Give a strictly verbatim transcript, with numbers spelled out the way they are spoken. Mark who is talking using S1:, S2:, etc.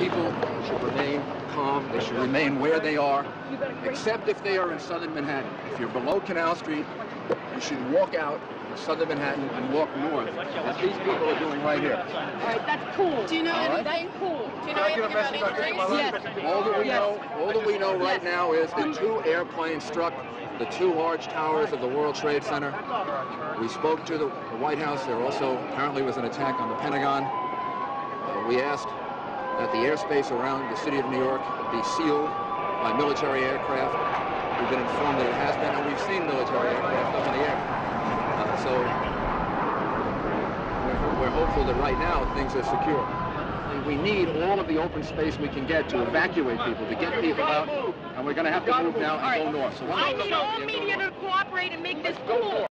S1: people should remain calm. They should remain where they are, except if they are in southern Manhattan. If you're below Canal Street, you should walk out of southern Manhattan and walk north, as these people are doing right here.
S2: All right, that's cool. Do you know
S1: All
S2: anything?
S1: right.
S2: Cool. Do you know anything about injuries? Yes.
S1: All that we know, all that we know right now is that two airplanes struck the two large towers of the World Trade Center. We spoke to the, the White House. There also apparently was an attack on the Pentagon. Uh, we asked that the airspace around the city of New York be sealed by military aircraft. We've been informed that it has been, and we've seen military aircraft up in the air. Uh, so we're, we're hopeful that right now things are secure. We need all of the open space we can get to evacuate people, to get people out, and we're going to have to move now and go north. So
S2: I need all media to cooperate and make this cool.